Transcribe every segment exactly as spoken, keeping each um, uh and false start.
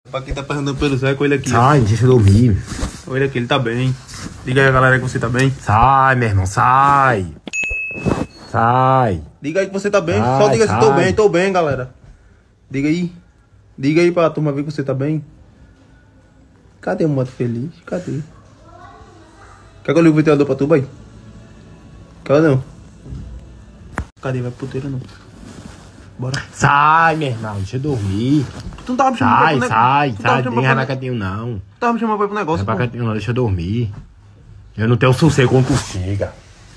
Pra quem tá perguntando pelo Zé, com ele aqui. Sai, deixa eu dormir. Olha aqui, ele tá bem. Diga aí a galera que você tá bem. Sai, meu irmão, sai. Sai. Diga aí que você tá bem. Sai, Só diga se sai. tô bem, tô bem, galera. Diga aí. Diga aí pra turma ver que você tá bem. Cadê o moto feliz? Cadê? Quer que eu ligue o ventilador pra tu, vai? Quer não? Cadê? Vai pro puteiro não. Bora. Sai, meu irmão, deixa eu dormir. Tu não tava me chamando Sai, pra ir pro sai, negócio? Tu tava sai. me chamando Nem pra- vai pra cantinho, não. Tu tava me chamando pra ir pro Não negócio, é pra pô. cantinho, não, deixa eu dormir. Eu não tenho sossego quando tu chega.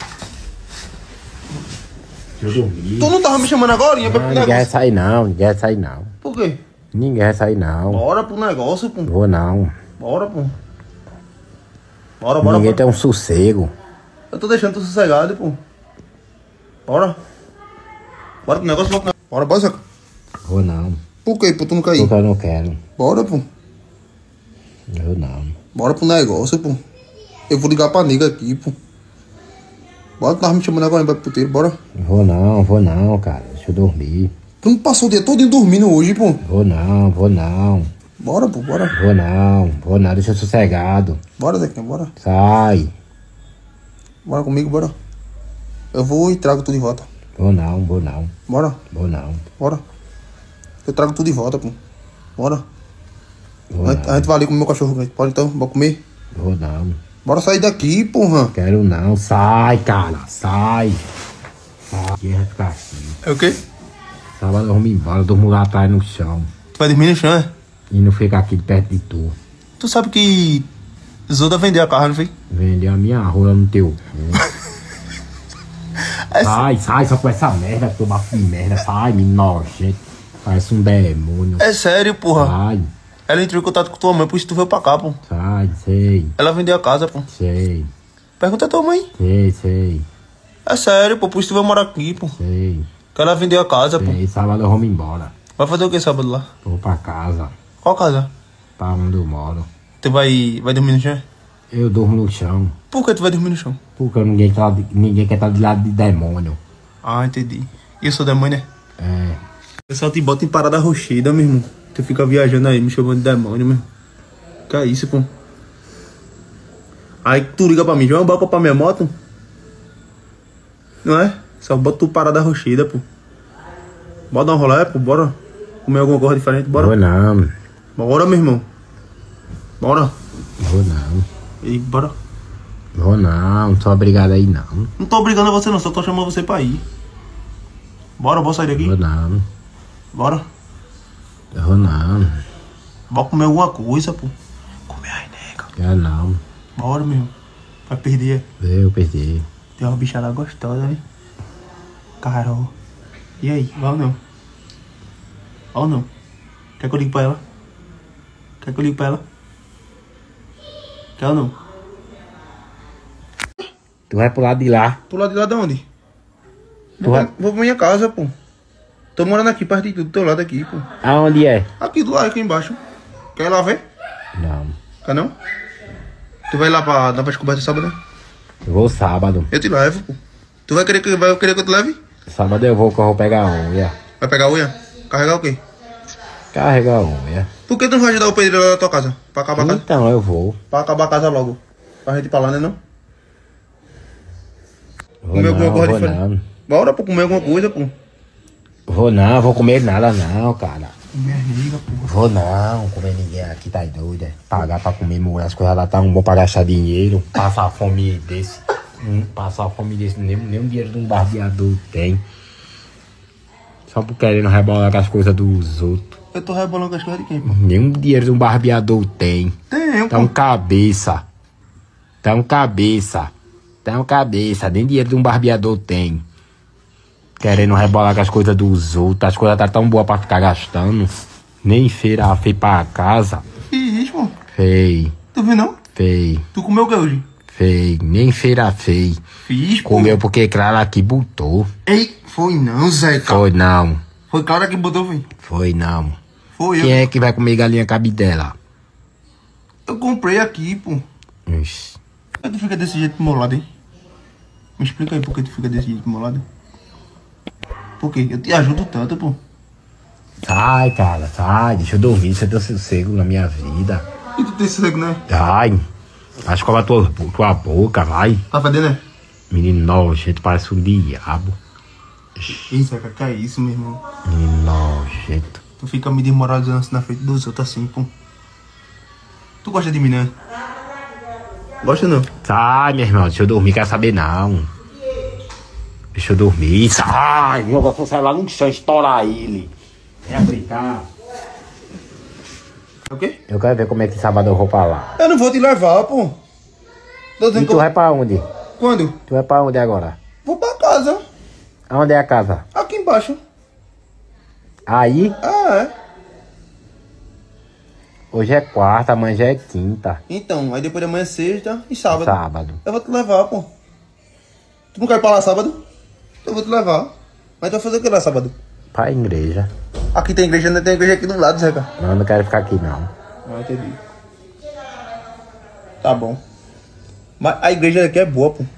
Deixa eu dormir. Tu não tava me chamando agora? Ia pra ir Não, pro ninguém vai negócio. sair, não. Ninguém vai sair, não. Por quê? Ninguém vai sair, não. Bora pro negócio, pô. Vou, não. Bora, pô. Bora, bora, Ninguém bora. tem um sossego. Eu tô deixando tu sossegado, pô. Bora. Bora pro negócio, bora pro negócio. Bora, bora, Zeca. Vou, não. Por quê? Pô, tu não cair? Porque eu não quero. Bora, pô. Eu não. Bora pro negócio, pô. Eu vou ligar pra nega aqui, pô. Bora, tu tava me chamando agora pra ir pro puteiro, bora. Vou, não. Vou, não, cara. Deixa eu dormir. Tu não passou o dia todo dormindo hoje, pô. Vou, não. Vou, não. Bora, pô, bora. Vou, não. Vou, não. Deixa eu sossegado. Bora, Zequinha, bora. Sai. Bora comigo, bora. Eu vou e trago tu de volta. Vou, não. Vou, não. Bora, Vou, não. bora. Eu trago tu de volta, pô. Bora. Vou, A gente, a não. gente vai ali comer meu cachorro quente. Pode então? Bora comer? Vou, não. Bora sair daqui, porra. Quero não. Sai, cara. Sai. Sai. Aqui vai ficar assim. É o quê? Sábado eu vou me embora. Eu durmo lá atrás no chão. Tu vai dormir no chão, é? E não fica aqui perto de tu. Tu sabe que Zoda vendeu a carro, não foi? Vender a minha rola no teu cu. É Sai, sai, só com essa merda, teu bafo de merda. Sai, me nojento. Parece um demônio. É sério, porra. Sai, Ela entrou em contato com tua mãe, por isso tu veio pra cá, pô. sai, sei, Ela vendeu a casa, pô. sei, Pergunta a tua mãe. sei, sei, É sério, pô, por isso tu veio morar aqui, pô. sei, Que ela vendeu a casa, pô. sei. Sábado eu vou me embora. Vai fazer o que sábado lá? Vou pra casa, Qual casa? pra onde eu moro. Tu vai, vai dormir no chão? Eu durmo no chão, Por que tu vai dormir no chão? porque ninguém, tá, ninguém quer estar de lado de demônio. Ah, entendi. E eu sou demônio, né? É, O pessoal te bota em parada rochida, meu irmão. Tu fica viajando aí, me chamando de demônio, meu irmão. Que é isso, pô? Aí tu liga pra mim, João, bota pra minha moto? Não é? Só bota tu parada rochida, pô. Bora dar um rolê, pô, bora. Comer alguma coisa diferente, bora. vou não, Bora, meu irmão. Bora. vou não, E bora. vou não, não sou obrigado aí não. Não tô obrigando a você não, só tô chamando você pra ir. Bora, bora sair daqui. Vou não, Bora. vou não, Bora comer alguma coisa, pô. Comer aí, nega. quero não. Bora, meu irmão. Vai perder. Eu perdi. Tem uma bichada gostosa, né? Carol. E aí, vai ou não? Vai ou não? Quer que eu ligue pra ela? Quer que eu ligue pra ela? Quer ou não? Tu vai pro lado de lá. Pro lado de lá de onde? Tu Vou, vai... pra- vou pra minha casa, pô. Tô morando aqui, perto de tudo, do teu lado aqui, pô. Aonde é? Aqui do lado, aqui embaixo. Quer ir lá ver? Não. Quer não? Tu vai lá pra dar pra descoberta sábado? Eu vou sábado. Eu te levo, pô. Tu vai querer que, vai querer que eu te leve? Sábado eu vou que eu vou pegar a unha. Vai pegar a unha? Carregar o quê? Carregar a unha. Por que tu não vai ajudar o pedreiro lá da tua casa? Pra acabar a casa? Então eu vou. Pra acabar a casa logo. Pra gente ir pra lá, né não? Vou Comer alguma não, coisa vou diferente. não. Bora pra comer alguma coisa, pô. Vou não, vou comer nada não, cara. Minha amiga, pô. Vou não, comer ninguém aqui, tá doido, é? Pagar pra comer, mulher, as coisas lá tá um bom pra gastar dinheiro. Passar fome desse. Hum, passar fome desse, nem, nem o dinheiro de um barbeador tem. Só por querendo rebolar com as coisas dos outros. Eu tô rebolando com as coisas de quem, pô? Nenhum dinheiro de um barbeador tem. Tem, Tá um pô. cabeça. Tá um cabeça. Tá um cabeça. Nem dinheiro de um barbeador tem. Querendo rebolar com as coisas dos outros. As coisas tá tão boas pra ficar gastando. Nem feira feia pra casa. Fiz, pô. Fei, Tu viu não? fei, Tu comeu o que hoje? fei. Nem feira fei. Fiz, pô. Comeu porque Clara aqui botou. Ei, foi não, Zeca. Foi não. Foi Clara que botou, foi. Foi não. Foi eu. Quem é que vai comer galinha cabidela? Eu comprei aqui, pô. Ixi. Por que tu fica desse jeito pro meu lado, hein? Me explica aí por que tu fica desse jeito pro meu lado. Por quê? Eu te ajudo tanto, pô. Sai, cara, sai. Deixa eu dormir, deixa eu ter sossego na minha vida. E tu tem sossego, né? Ai, vai escovar tua, tua boca, vai. Tá fedendo, né? Menino nojento, parece um diabo. Ih, Zeca, que é isso, meu irmão? Menino nojento. Tu fica me desmoralizando assim na frente dos outros assim, pô. Tu gosta de mim, né? Gosta não? Sai, meu irmão, deixa eu dormir, quer saber não. Deixa eu dormir, sai. Eu vou sair lá no chão, estourar ele. É brincar. É o quê? Eu quero ver como é que sábado eu vou pra lá. Eu não vou te levar, pô. Tô dizendo E que tu eu... vai pra onde? Quando? Tu vai pra onde agora? Vou pra casa. Aonde é a casa? Aqui embaixo. Aí? Ah, é. Hoje é quarta, amanhã já é quinta. Então, aí depois de amanhã é sexta e sábado. Sábado. Eu vou te levar, pô. Tu não quer ir pra lá sábado? Eu vou te levar. Mas tu vai fazer o que lá sábado? Pra igreja. Aqui tem igreja, não tem igreja aqui do lado, Zeca. Não, eu não quero ficar aqui não. Ah, entendi. Tá bom. Mas a igreja aqui é boa, pô.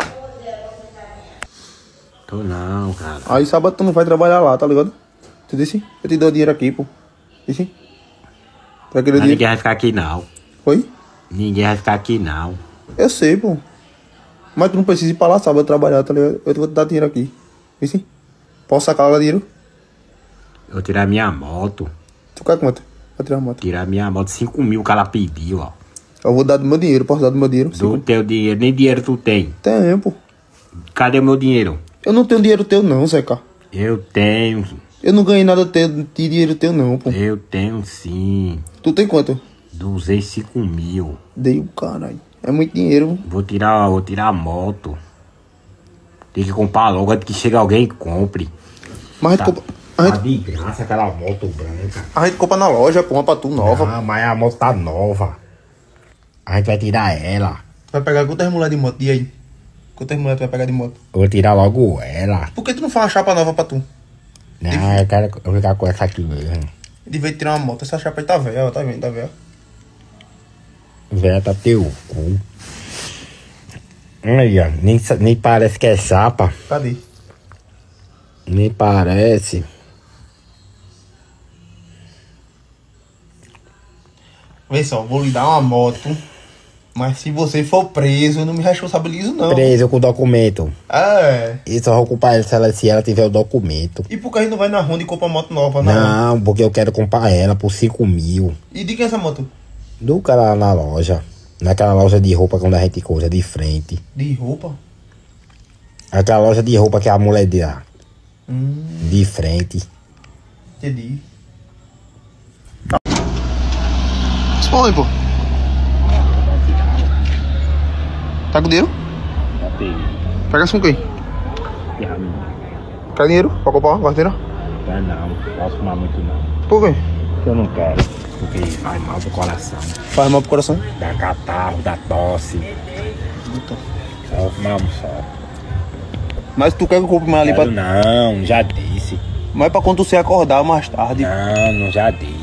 Tô não, cara. Aí sábado tu não vai trabalhar lá, tá ligado? Tu disse? Eu te dou dinheiro aqui, pô. Disse? Pra aquele Mas dinheiro. ninguém vai ficar aqui não. Oi? Ninguém vai ficar aqui não. Eu sei, pô. Mas tu não precisa ir pra lá sábado trabalhar, tá ligado? Eu vou te dar dinheiro aqui. Disse? Posso sacar lá dinheiro? Eu vou tirar minha moto. Tu quer quanto? Vou tirar a moto. Tirar minha moto, cinco mil que ela pediu, ó. Eu vou dar do meu dinheiro, posso dar do meu dinheiro? Do teu dinheiro, nem dinheiro tu tem. Tenho, pô. Cadê o meu dinheiro? Eu não tenho dinheiro teu não, Zeca. Eu tenho, Eu não ganhei nada teu, de dinheiro teu não, pô. eu tenho sim. Tu tem quanto? duzentos e cinco mil. Dei o caralho. É muito dinheiro. Vou tirar, vou tirar a moto. Tem que comprar logo antes que chegue alguém e compre. Mas a gente, Tá, compra, a, tá gente, de graça aquela moto branca. a gente compra na loja, pô, uma pra tu nova. Ah, mas a moto tá nova. A gente vai tirar ela. Tu vai pegar quantas mulheres de moto? E aí? Quantas mulheres tu vai pegar de moto? Eu vou tirar logo ela. Por que tu não faz uma chapa nova pra tu? Não, eu quero eu ficar com essa aqui mesmo. De vez de tirar uma moto, essa chapa aí tá velha, tá vendo? Tá velha. Velha tá teu cu. Aí, ó. Nem, sa- nem parece que é chapa. Cadê? Nem parece. Vê só, vou lhe dar uma moto. Mas se você for preso, eu não me responsabilizo, não. Preso com o documento. É. E só vou culpar ela se ela, se ela tiver o documento. E por que a gente não vai na Honda e compra uma moto nova, não? Não, porque eu quero comprar ela por cinco mil. E de quem é essa moto? Do cara lá na loja. Naquela loja de roupa quando a gente coisa de frente. De roupa? Aquela loja de roupa que a mulher de lá. Hum, De frente. entendi. Responde, pô. Tá com dinheiro? Pega assim com quem? Quer dinheiro pra comprar uma carteira? Não, não posso fumar muito não. Por quê? Eu não quero. Porque faz mal pro coração. Faz mal pro coração. Dá catarro, dá tosse. Só vou fumar um só. Mas tu quer que eu compre mais ali pra... Quero não, já disse. Mas pra quando você acordar mais tarde. Não, não já disse.